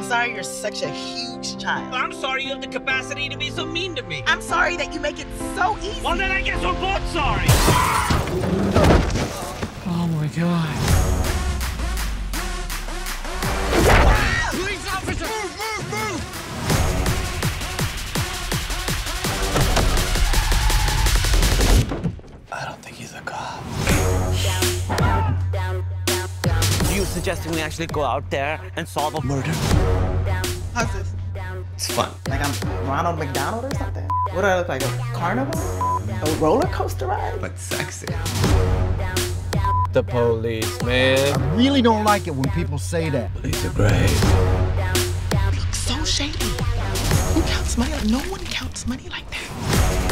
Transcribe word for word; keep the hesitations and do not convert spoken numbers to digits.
sorry you're such a huge child. I'm sorry you have the capacity to be so mean to me. I'm sorry that you make it so easy. Well, then I guess we're both sorry. Oh my God. Police officer! Move, move, move! I don't think he's a cop. Are you suggesting we actually go out there and solve a murder? How's this? It's fun. Like I'm Ronald McDonald or something? What do I look like, a carnival? A roller coaster ride? But sexy. The police, man. I really don't like it when people say that. Police are great. You look so shady. Who counts money? No one counts money like that.